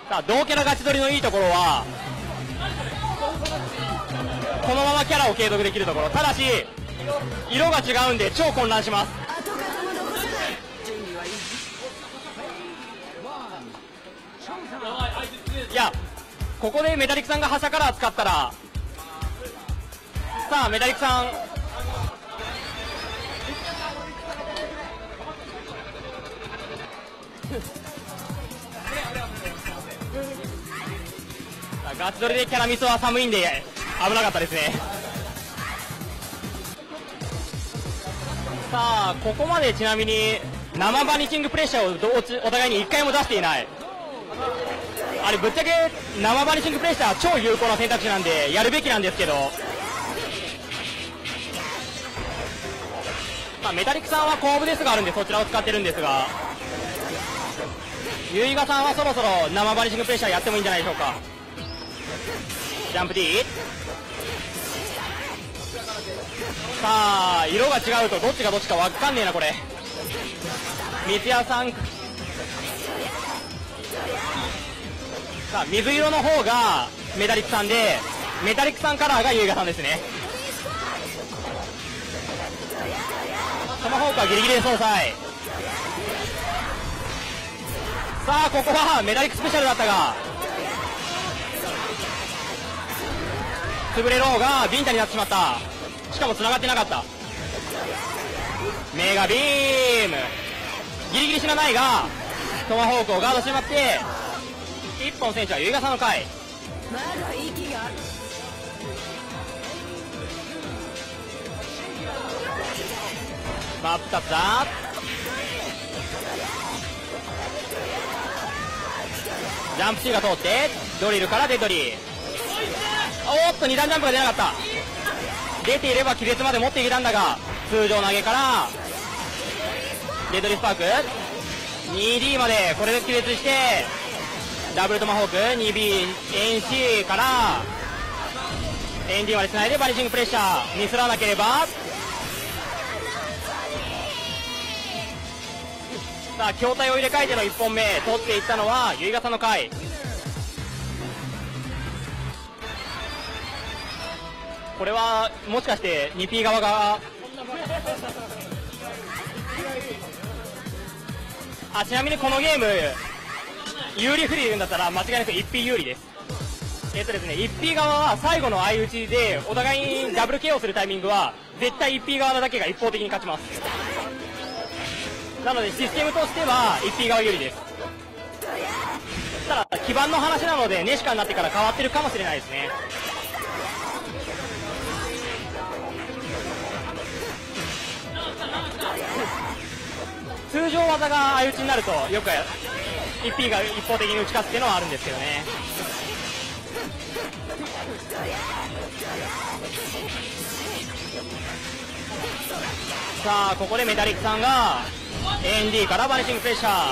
さあ同キャラ勝ち取りのいいところはこのままキャラを継続できるところ。ただし色が違うんで超混乱します。いやここでメタリックさんが覇者カラー使ったら、さあメタリックさんガチ取りでキャラミスは寒いんで危なかったですね。さあここまでちなみに生バニシングプレッシャーをお互いに1回も出していない。あれぶっちゃけ生バニシングプレッシャー超有効な選択肢なんでやるべきなんですけど、まあ、メタリックさんはコーブデスがあるんでそちらを使ってるんですが、ユイガさんはそろそろ生バニシングプレッシャーやってもいいんじゃないでしょうか。ジャンプ D。 さあ色が違うとどっちがどっちか分かんねえなこれ。三ツ矢さん、さあ水色の方がメタリックさんで、メタリックさんカラーがユイガさんですね。トマホークはギリギリで総裁。さあここはメタリックスペシャルだったが潰れろうがビンタになってしまった。しかも繋がってなかった。メガビームギリギリ死なないがトマホークをガードしてしまって、一本選手はユイガさんの回。真っ二つだ。ジャンプ C が通ってドリルからデッドリー。おっと2段ジャンプが出なかった。出ていれば気絶まで持っていけたんだが通常投げからデッドリースパーク 2D までこれで気絶してダブルトマホーク 2BNC から ND までつないでバニシングプレッシャーミスらなければ。さあ筐体を入れ替えての1本目取っていったのはユイガさんの回。これはもしかして 2P 側がちなみにこのゲーム有利不利で言うんだったら間違いなく 1P 有利です。ですね 1P 側は最後の相打ちでお互いにダブル KO するタイミングは絶対 1P 側だけが一方的に勝ちます。なのでシステムとしては 1P 側有利です。ただ基盤の話なのでネシカになってから変わってるかもしれないですね。通常技が相打ちになるとよく 1P が一方的に打ち勝つっていうのはあるんですけどね。さあここでメタリックさんが ND からバニシングプレッシャー。あ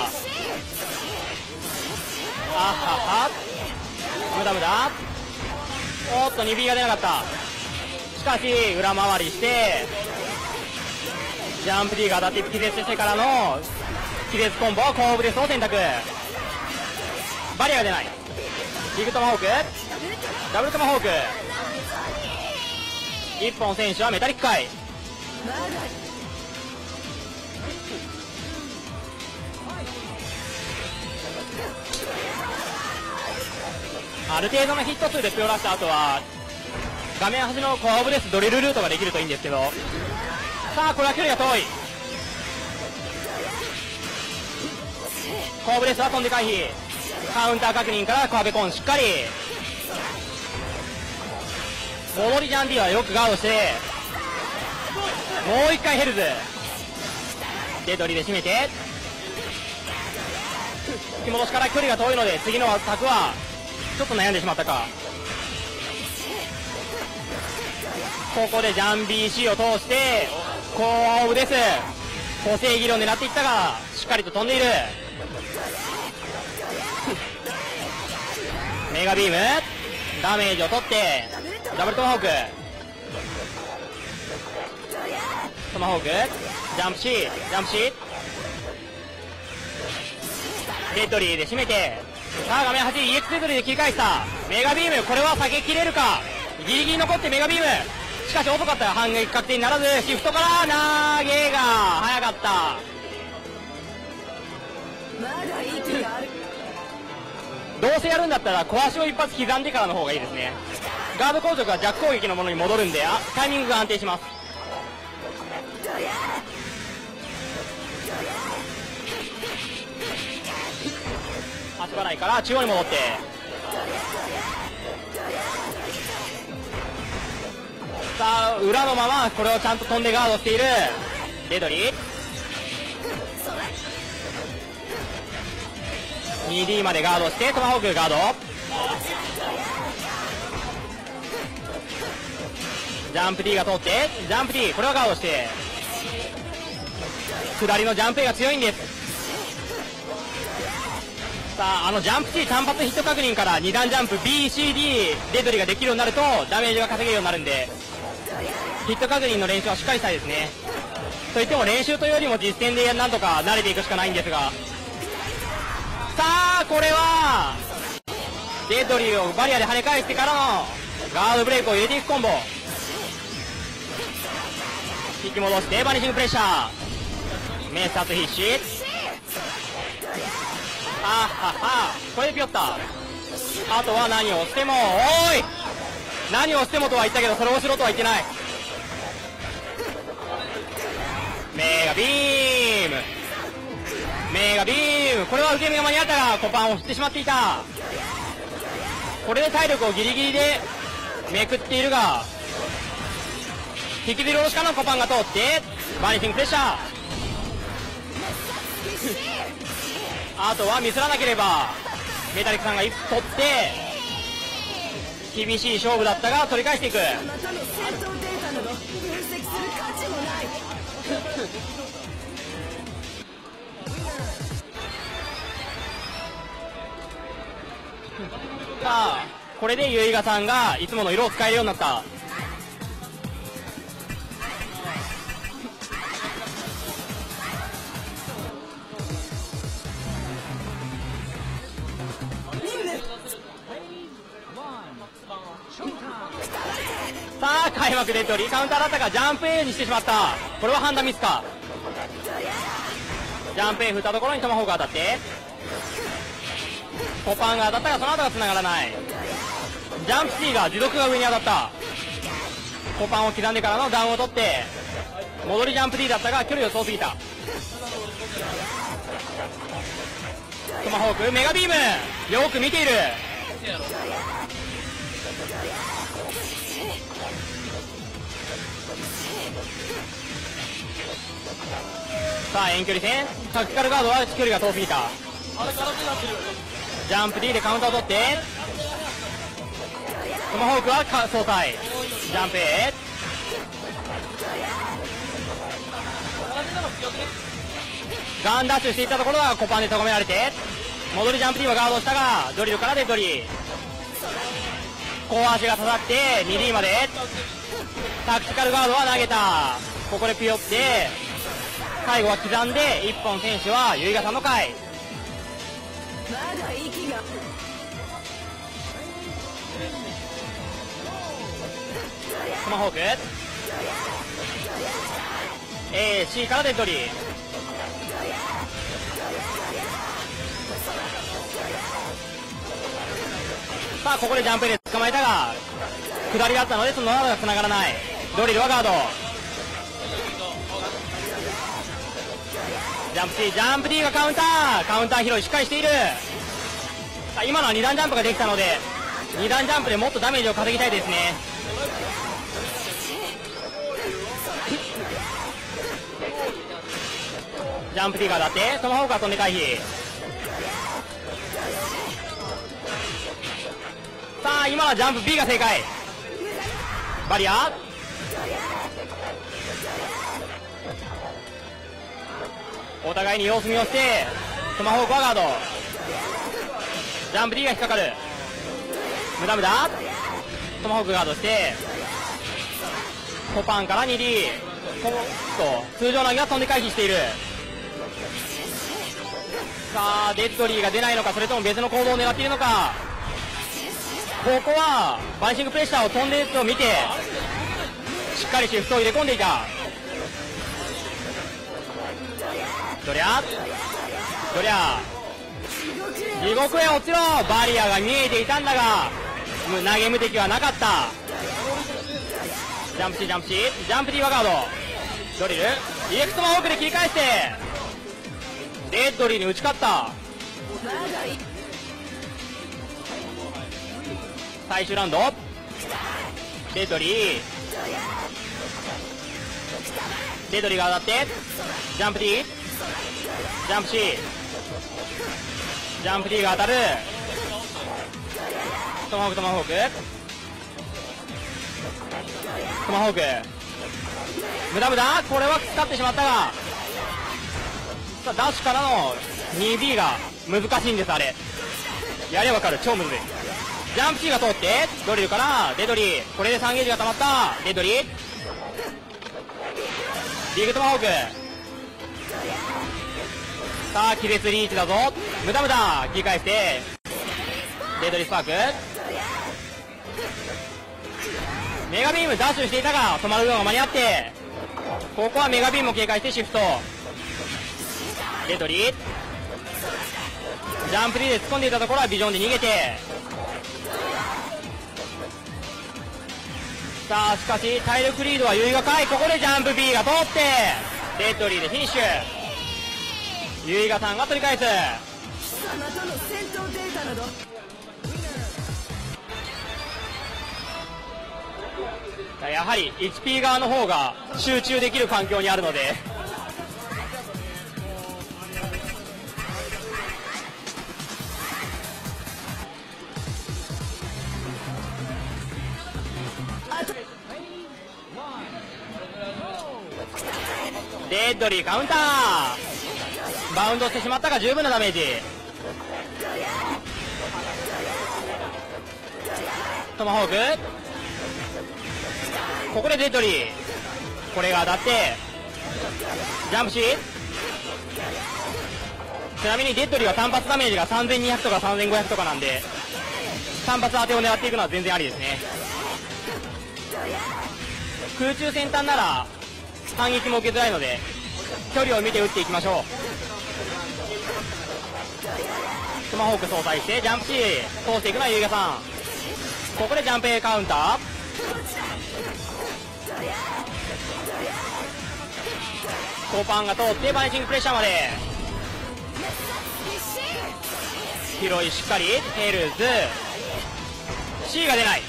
はは無駄無駄。おっと 2B が出なかった。しかし裏回りしてジャンプ D が当たって気絶してからの気絶コンボコーブデスを選択。バリアが出ない。ビッグトマホークダブルトマホーク。1本選手はメタリック回。ある程度のヒット数でプロ出した後は画面端のコアオブデスドリルルートができるといいんですけど、さあこれは距離が遠い。コアオブデスは飛んで回避。カウンター確認からコアベコンしっかり。戻りジャンディはよくガードしてもう一回ヘルズデドリで締めて引き戻しから距離が遠いので次のアタックはちょっと悩んでしまったか。ここでジャン BC を通してコアオブです補正切りを狙っていったがしっかりと飛んでいる。メガビームダメージを取ってダブルトマホークトマホークジャンプ C ジャンプ C デッドリーで締めてさあ画面8 EX デドリで切り返した。メガビーム、これは避けきれるか。ギリギリ残ってメガビーム、しかし遅かった。反撃確定にならず、シフトから投げが早かった。 まだ息がある。 どうせやるんだったら小足を一発刻んでからの方がいいですね。ガード硬直は弱攻撃のものに戻るんで、タイミングが安定します。足払いから中央に戻って、さあ裏のままこれをちゃんと飛んでガードしているデドリー。 2D までガードしてトマホークガード、ジャンプ D が通ってジャンプ D、 これはガードして下りのジャンプ A が強いんです。さあジャンプ C 単発ヒット確認から2段ジャンプ BCD デドリができるようになるとダメージが稼げるようになるんで、ヒット確認の練習はしっかりしたいですね。といっても練習というよりも実戦でなんとか慣れていくしかないんですが、さあこれはデドリをバリアで跳ね返してからのガードブレイクを入れていくコンボ、引き戻してバニシングプレッシャー、メイスタート必死、はは、これでピヨった。あとは何をしても、おい何をしてもとは言ったけどそれをしろとは言ってない。メガビーム、メガビーム、これは受け身が間に合ったがコパンを振ってしまっていた。これで体力をギリギリでめくっているが、引きずり下ろしからのコパンが通ってバニシングプレッシャーあとはミスらなければメタリックさんが1取って厳しい勝負だったが取り返していく。 またの戦闘データなど分析する価値もない。 さあこれでユイガさんがいつもの色を使えるようになった。さあ開幕デッドリーカウンターだったがジャンプ A にしてしまった。これは判断ミスか。ジャンプ A 振ったところにトマホークが当たってコパンが当たったがその後が繋がらない。ジャンプ C が持続が上に当たった。コパンを刻んでからのダウンを取って戻りジャンプ D だったが距離を遠すぎた。トマホークメガビームよく見ている。さあ遠距離戦タクティカルガードは距離が遠すぎた。ジャンプ D でカウンターを取ってトマホークは相対ジャンプ A、 ガンダッシュしていったところはコパンでとがめられて戻りジャンプ D はガードしたがドリルからデッドリー、後足が刺さって 2D までタクティカルガードは投げた。ここでピヨって最後は刻んで1本選手はユイガさんの回。 まだ息が。 トマホーク AC からデッドリー、さあここでジャンプで捕まえたが下りがあったのでそのままが繋がらない。ドリルはガード、ジャンプ C ジャンプ D がカウンター拾いしっかりしている。さあ今のは2段ジャンプができたので2段ジャンプでもっとダメージを稼ぎたいですね。ジャンプ D が当たってトマホークが飛んで回避。さあ今はジャンプ B が正解。バリアお互いに様子見をしてトマホークはガード、ジャンプ D が引っかかる。無駄無駄トマホークガードしてコパンから 2D 通常投げが飛んで回避している。ささあデッドリーが出ないのか、それとも別の行動を狙っているのか。ここはバニシングプレッシャーを飛んでいると見てしっかりシフトを入れ込んでいた。どりゃ地獄へ落ちろ。バリアが見えていたんだが投げ無敵はなかった。ジャンプ C ジャンプ C ジャンプ D ワガードドリル EX トマホークで切り返してデッドリーに打ち勝った。最終ラウンドデッドリーが当たってジャンプ D ジャンプ C ジャンプ D が当たる。トマホーク無駄これは使ってしまったが、さあダッシュからの 2B が難しいんです。あれやればわかる、超むずい。ジャンプ C が通ってドリルからデッドリー、これで3ゲージが溜まった。デッドリーリーグトマホーク、さあ気絶リーチだぞ。無駄切り返してデッドリースパーク、メガビームダッシュしていたが止まるのが間に合って、ここはメガビームを警戒してシフト。デッドリージャンプ D で突っ込んでいたところはビジョンで逃げて、さあしかし体力リードはユイガかい。ここでジャンプ B が通ってデッドリーでフィニッシュ。ユイガさんが取り返す。 貴様との戦闘データなどやはり HP 側の方が集中できる環境にあるのでデッドリーカウンターバウンドしてしまったが十分なダメージ。トマホークここでデッドリー、これが当たってジャンプ C。 ちなみにデッドリーは単発ダメージが3200とか3500とかなんで単発当てを狙っていくのは全然ありですね。空中先端なら反撃も受けづらいので距離を見て打っていきましょう。トマホーク相対してジャンプ C 通していくのはユイガさん。ここでジャンプ A カウンター、コーパンが通ってバニシングプレッシャーまで拾い、しっかりヘルズ C が出ない。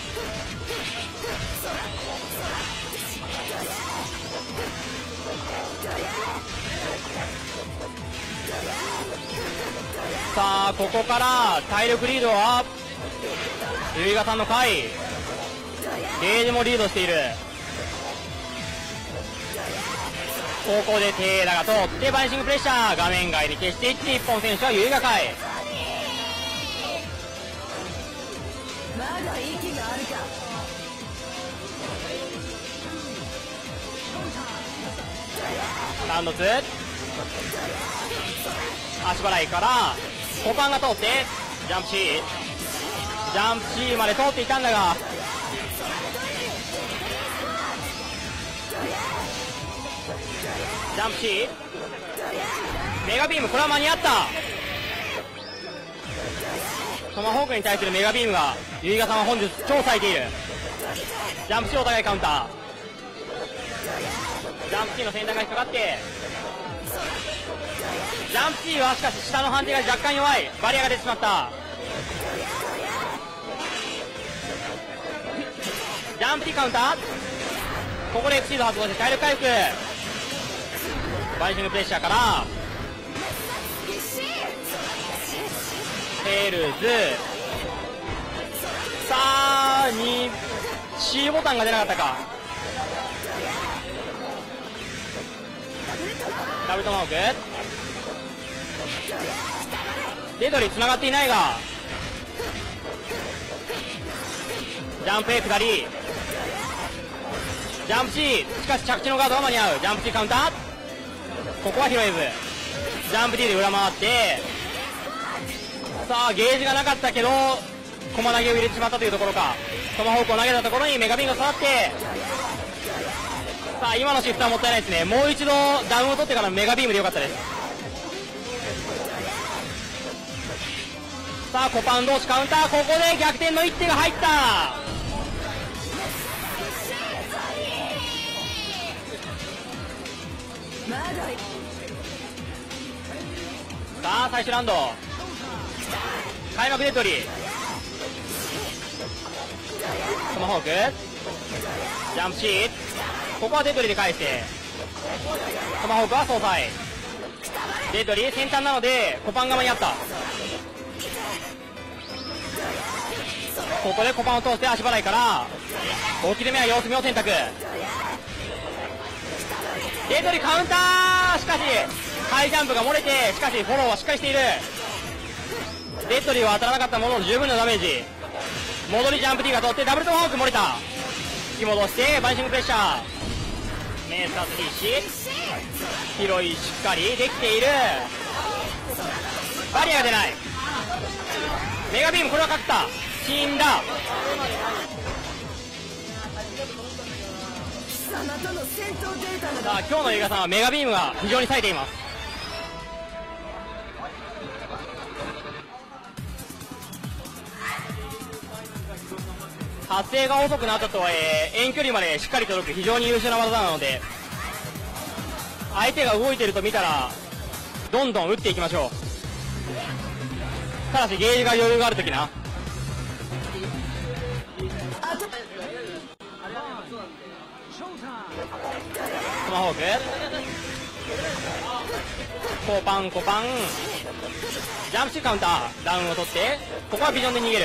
さあここから体力リードはユイガさんの回、ゲージもリードしている。ここでテーラが通ってバニシングプレッシャー画面外に消していって一本選手はユイガ回。 まだ息があるか。 ラウンド2足払いからコパンが通ってジャンプ C ジャンプ C まで通っていたんだがジャンプ C メガビーム、これは間に合った。トマホークに対するメガビームがユイガさんは本日超冴えている。ジャンプ C お互いカウンター、ジャンプ C の先端が引っかかってジャンプ C はしかし下の判定が若干弱い。バリアが出てしまった。ジャンプ T カウンター、ここでエクシード発動して体力回復。バニシングプレッシャーからヘルズ、さあC ボタンが出なかったか。ダブルトマホークデドリー繋がっていないがジャンプ A 下りジャンプ C、 しかし着地のガードは間に合う。ジャンプ C カウンター、ここは拾えずジャンプ D で裏回ってさあゲージがなかったけど駒投げを入れてしまったというところか。トマホークを投げたところにメガビームが下がって、さあ今のシフトはもったいないですね。もう一度ダウンを取ってからメガビームでよかったです。さあコパン同士カウンター、ここで逆転の一手が入った。 まださあ最終ラウンド開幕デッドリー、トマホークジャンプシート、ここはデッドリーで返してトマホークは総裁、デッドリー先端なのでコパン側にあった。ここでコパンを通して足払いから大きめは様子見を選択、デッドリーカウンター、しかしハイジャンプが漏れて、しかしフォローはしっかりしている。デッドリーは当たらなかったものの十分なダメージ、戻りジャンプ D が通ってダブルトマホーク漏れた。引き戻してバニシングプレッシャー、メースターズ必死、拾いしっかりできている。バリアが出ない。メガビームこれは勝った。死んだ。 貴様との戦闘データなどさあ今日の映画さんはメガビームが非常に冴えています。発生が遅くなったとはいえ遠距離までしっかり届く非常に優秀な技なので、相手が動いてると見たらどんどん打っていきましょう。ただしゲージが余裕があるときな。トマホークコパンコパンジャンプシーカウンター、ダウンを取ってここはビジョンで逃げる。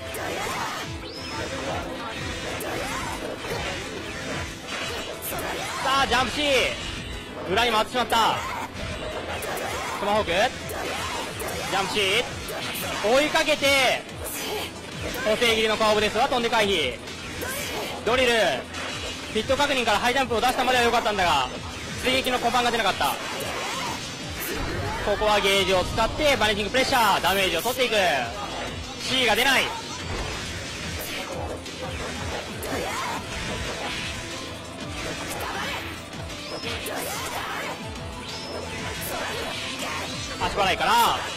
さあジャンプシー裏に回ってしまった。トマホークジャンプシー追いかけて補正切りのカーブですは飛んで回避、ドリルフィット確認からハイジャンプを出したまでは良かったんだが追撃のコパンが出なかった。ここはゲージを使ってバニシングプレッシャー、ダメージを取っていく。 C が出ない。足払いから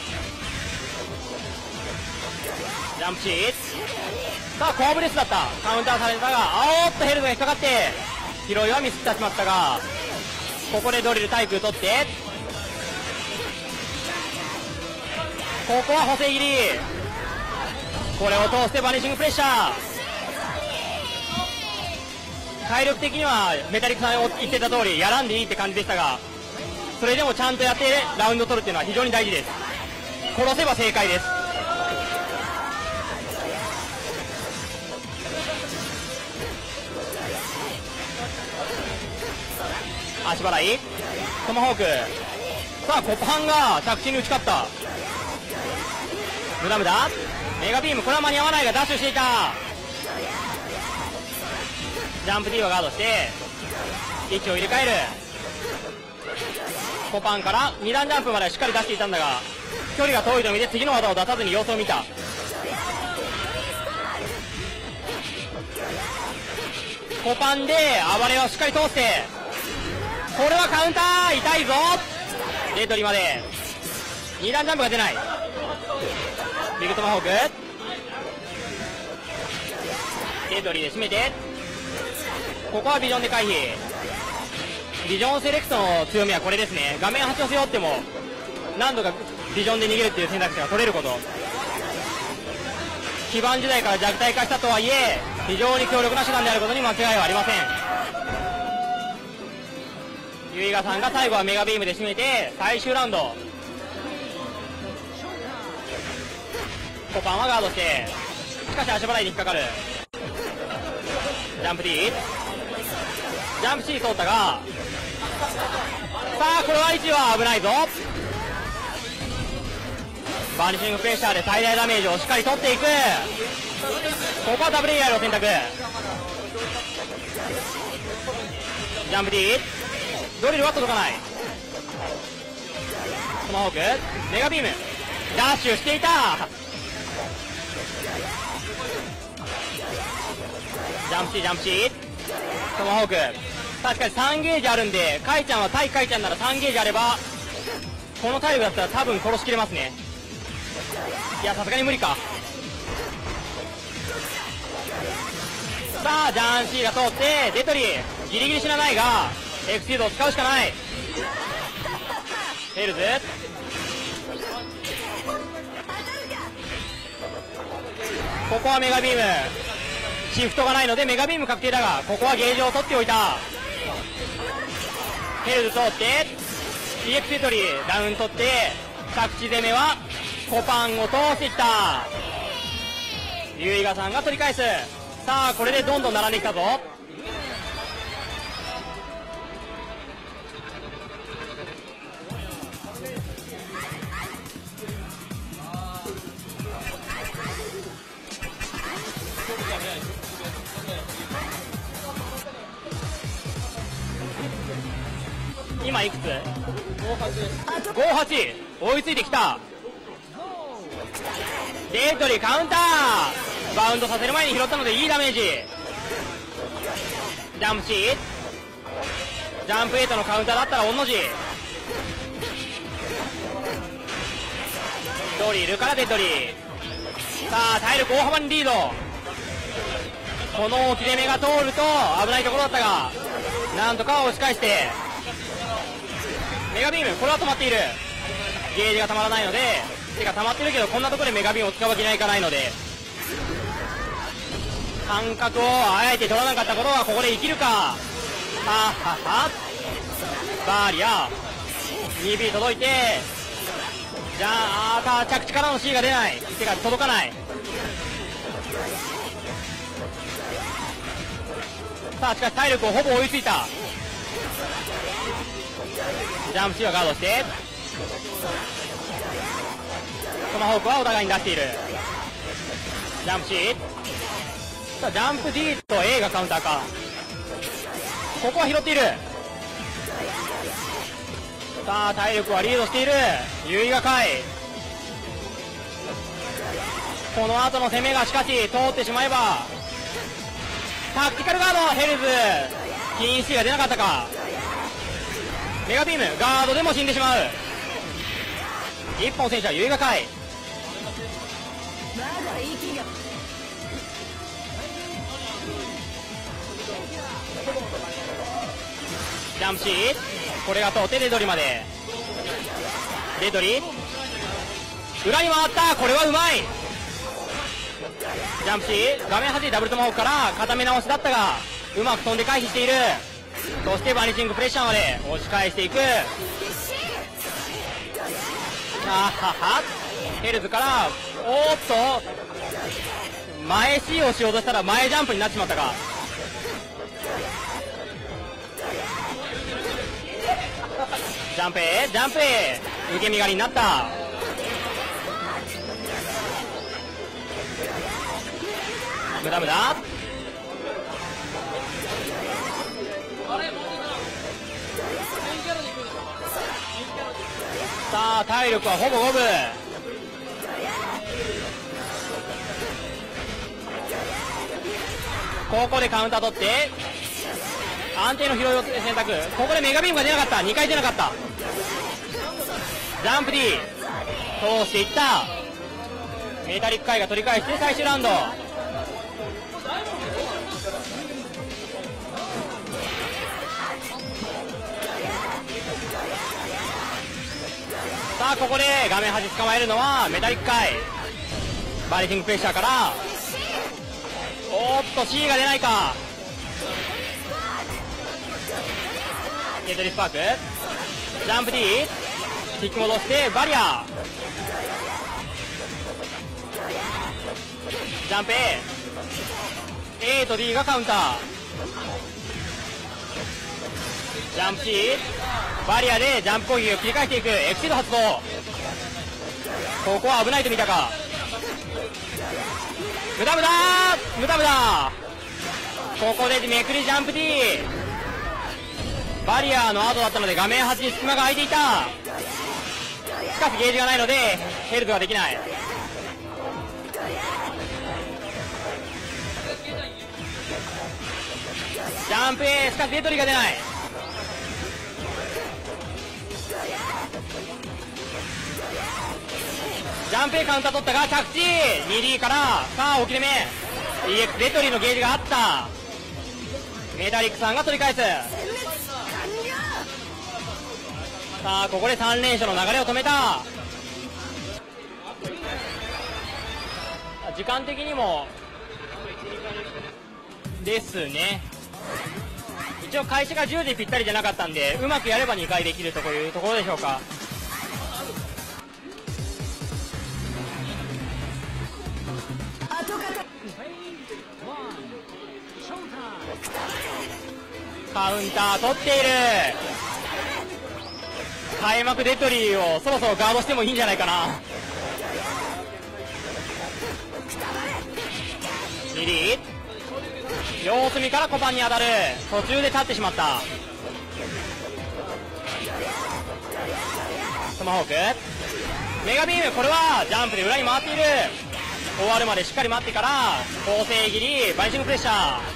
ジャンプシート、さあコーブレスだった。カウンターされたがあおっとヘルズが引っかかって拾いはミスってしまったが、ここでドリル対空取ってここは補正切り、これを通してバニシングプレッシャー。体力的にはメタリックさん言ってた通りやらんでいいって感じでしたが、それでもちゃんとやってラウンド取るっていうのは非常に大事です。殺せば正解です。足払いトマホーク、さあコパンが着地に打ち勝った。無駄無駄メガビームこれは間に合わないがダッシュしていた。ジャンプ D はガードして位置を入れ替える。コパンから2段ジャンプまでしっかり出していたんだが距離が遠いと見て次の技を出さずに様子を見た。コパンで暴れをしっかり通してこれはカウンター痛いぞ。デッドリーまで2段ジャンプが出ない。ビッグトマホークデッドリーで締めてここはビジョンで回避。ビジョンセレクトの強みはこれですね。画面端を背負っても何度かビジョンで逃げるっていう選択肢が取れること。基盤時代から弱体化したとはいえ非常に強力な手段であることに間違いはありません。ユイガさんが最後はメガビームで締めて最終ラウンド。コパンはガードしてしかし足払いに引っかかる。ジャンプ D ジャンプ C 通ったがさあこれは位置は危ないぞ。バニシングプレッシャーで最大ダメージをしっかり取っていく。ここは WAR を選択。ジャンプ D ドリルは届かない。トマホークメガビームダッシュしていた。ジャンプ C ジャンプ C トマホーク、確かに3ゲージあるんで、カイちゃんは対カイちゃんなら3ゲージあればこの体力だったら多分殺しきれますね。いやさすがに無理か。さあジャン C が通ってデトリギリギリ死なないがエクシードを使うしかない。ヘルズここはメガビーム、シフトがないのでメガビーム確定だが、ここはゲージを取っておいた。ヘルズ通って EX デトリダウン取って着地攻めはコパンを通していった。ユイガさんが取り返す。さあこれでどんどん並んできたぞ。今いくつ ?58 追いついてきた。デトリカウンター、バウンドさせる前に拾ったのでいいダメージ。ジャンプ C ジャンプ8のカウンターだったら御の字。ドリルからデトリ、さあ体力大幅にリード。この切れ目が通ると危ないところだったがなんとか押し返して、メガビームこれは止まっている。ゲージがたまらないので、てか溜まってるけどこんなところでメガビームを使うわけにはいかないので、感覚をあえて取らなかったことはここで生きるか。はっはっは、バーリア 2B 届いて、じゃあ着地からの C が出ない、てか届かない。さあしかし体力をほぼ追いついた。ジャンプ C はガードしてトマホークはお互いに出している。ジャンプ C、 さあジャンプ D と A がカウンターか。ここは拾っている。さあ体力はリードしている。ユイガカイ、この後の攻めがしかし通ってしまえばタクティカルガード。ヘルズ禁止が出なかったか。メガビームガードでも死んでしまう。一本選手はユイガカイ。 まだ息が。 ジャンプ C これが通ってデドリまで。デドリ裏に回った、これはうまい。ジャンプ C 画面端ダブルトマホークから固め直しだったがうまく飛んで回避している。そしてバニシングプレッシャーまで押し返していく。あはは、ヘルズからおっと前 C をしようとしたら前ジャンプになってしまったか。ジャンプ A ジャンプ A 受け身狩りになった。無駄無駄。さあ体力はほぼ五分。ここでカウンター取って安定の拾いを選択。ここでメガビームが出なかった、2回出なかった。ジャンプ D 通していった。メタリック回が取り返して最終ラウンド。さあここで画面端捕まえるのはメタリック回。バリシングプレッシャーからおっと C が出ないか。ゲートリスパークジャンプ D 引き戻してバリア。ジャンプ A と D がカウンター。ジャンプ C バリアでジャンプ攻撃を切り返していく。エクシード発動。ここは危ないと見たか。無駄無駄無駄無駄。ここでめくりジャンプ D バリアの後だったので画面端に隙間が空いていた。さかしゲージがないのでヘルズができない。ジャンプ A、しかしデトリが出ない。ジャンプ A カウンター取ったが着地 2D から、さあ大きめ EX デトリのゲージがあった。メタリックさんが取り返す。さあここで3連勝の流れを止めた。時間的にもですね、一応開始が10時ぴったりじゃなかったんで、うまくやれば2回できるというところでしょうか。カウンター取っている。開幕デトリーをそろそろガードしてもいいんじゃないかな。リリー様子見からコパンに当たる。途中で立ってしまった。トマホークメガビーム、これはジャンプで裏に回っている。終わるまでしっかり待ってから構成切りバイシングプレッシャー。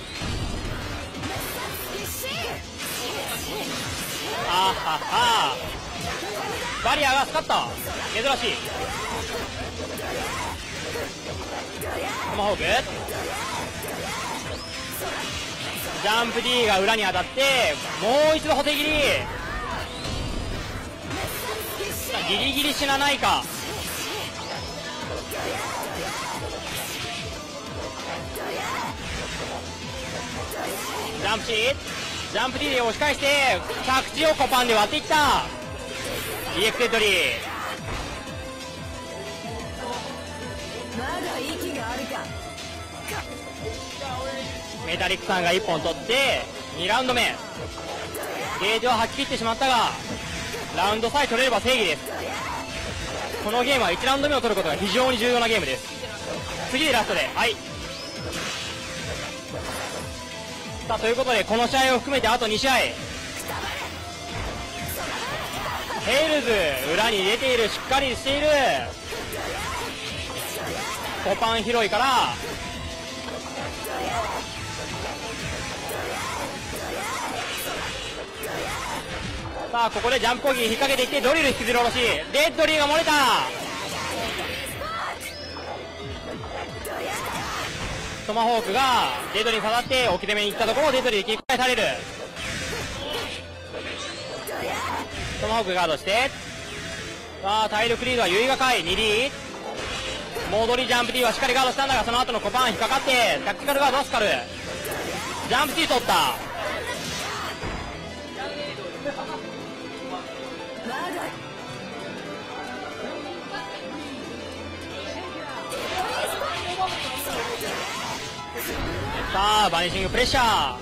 あははバリアがスカッた。珍しい。トマホークジャンプ D が裏に当たってもう一度補正切り。ギリギリ死なないか。ジャンプ C、 ジャンプ D で押し返して着地をコパンで割っていった。 EX デトリー。 まだ息があるか。 メタリックさんが1本取って2ラウンド目ゲージを吐き切ってしまったが、ラウンドさえ取れれば正義です。このゲームは1ラウンド目を取ることが非常に重要なゲームです。次でラストで、はい。さあということでこの試合を含めてあと2試合。ヘイルズ裏に出ている、しっかりしている。コパン広いからさあここでジャンプ攻撃引っ掛けていってドリル引きずり下ろし、デッドリーが漏れた。トマホークがデッドリーに刺さって置き攻めに行ったところをデッドリーで切り替えされる。トマホークガードして、さあ体力リードは結がかい 2D 戻りジャンプ D はしっかりガードしたんだが、その後のコパン引っかかってタクティカルガードをスカル。ジャンプ C 取った。さあバニシングプレッシャー。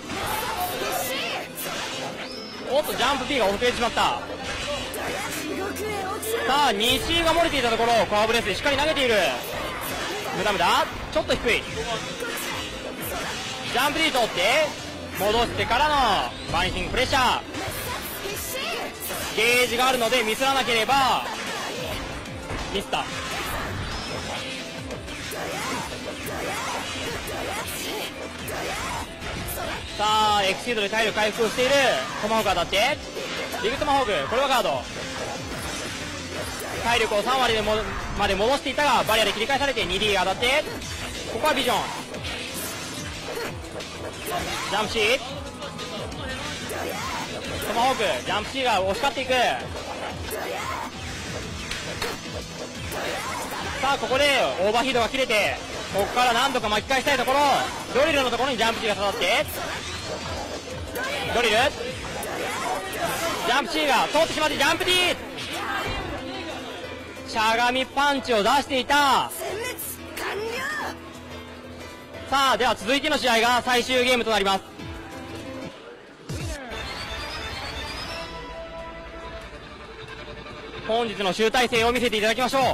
おっとジャンプ B が遅れてしまった。さあ 2C が漏れていたところをコアブレスでしっかり投げている。無駄無駄、ちょっと低い。ジャンプ D 取って戻してからのバニシングプレッシャー。ゲージがあるのでミスらなければ。ミスった。さあエクシードで体力回復をしている。トマホーク当たってビッグトマホーク、これはガード。体力を3割まで戻していたがバリアで切り返されて 2D 当たって、ここはビジョン。ジャンプ C、 トマホークジャンプ C が押し勝っていく。さあここでオーバーヒートが切れて、ここから何度か巻き返したいところ。ドリルのところにジャンプ C が刺さってドリルジャンプ C が通ってしまってジャンプ D、 しゃがみパンチを出していた。さあでは続いての試合が最終ゲームとなります。本日の集大成を見せていただきましょう。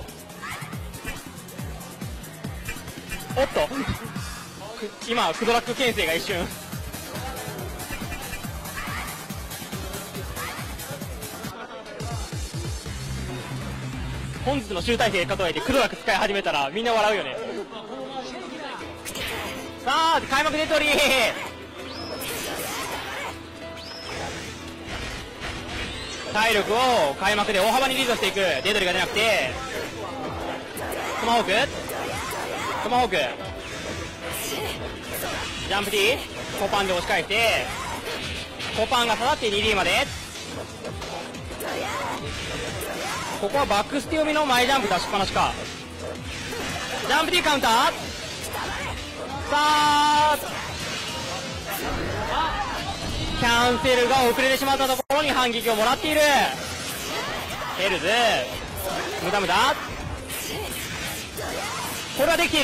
おっと今クドラック牽制が一瞬。 本日の集大成かといてクドラック使い始めたらみんな笑うよね。さあ開幕デトリー、体力を開幕で大幅にリードしていく。デトリが出なくてトマホーク、ジャンプ T コパンで押し返して、コパンが刺さって 2D まで。ここはバックステ読みの前ジャンプ出しっぱなしか。ジャンプ T カウンター、さあキャンセルが遅れてしまったところに反撃をもらっている。ヘルズ無駄無駄、これはできている。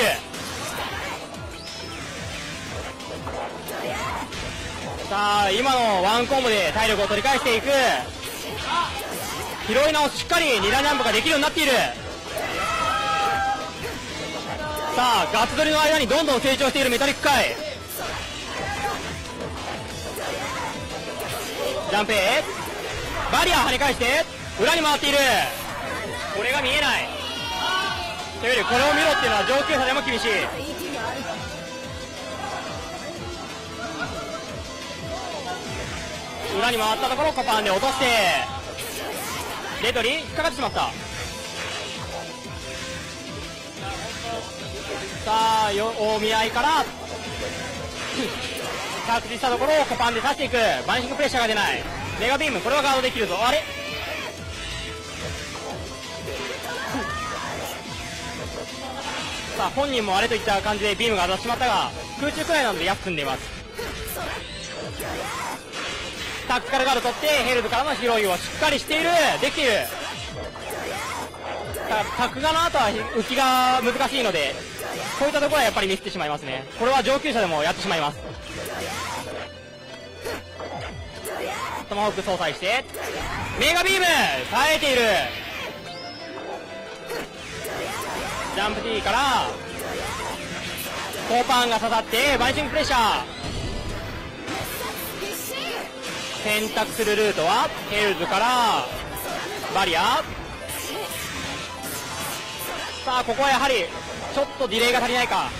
さあ今のワンコンボで体力を取り返していく。拾い直し、しっかり2段ジャンプができるようになっている。さあガッツ取りの間にどんどん成長しているメタリック界。ジャンプ A バリア跳ね返して裏に回っている。これが見えないというよりこれを見ろっていうのは上級者でも厳しい。裏に回ったところコパンで落としてデトリ引っかかってしまった。さあ大見合いから着地したところをコパンで刺していく。バニシングプレッシャーが出ない。メガビーム、これはガードできるぞ。あれさあ本人もあれといった感じでビームが当たってしまったが空中くらいなので安くんでいます。タックカルガード取ってヘルズからの拾いをしっかりしている。できている。タックガの後は浮きが難しいのでこういったところはやっぱりミスってしまいますね。これは上級者でもやってしまいます。トマホーク搭載してメガビーム耐えている。ジャンプ T からコーパンが刺さってバニシングプレッシャー。選択するルートはヘルズからバリア。さあここはやはりちょっとディレイが足りないか。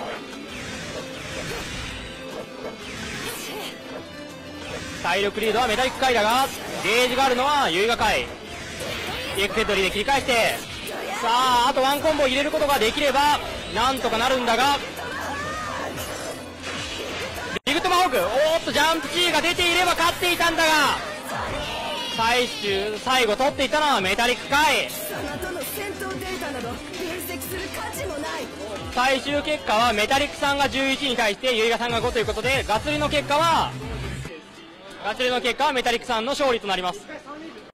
体力リードはメタリック界だがゲージがあるのはユイガ界。エクセトリーで切り返して、さああとワンコンボ入れることができればなんとかなるんだが、ビッグトマホーク、おーっとジャンプ G が出ていれば勝っていたんだが最後取っていったのはメタリック界。最終結果はメタリックさんが11に対してユイガさんが5ということでガッツリの結果はメタリックさんの勝利となります。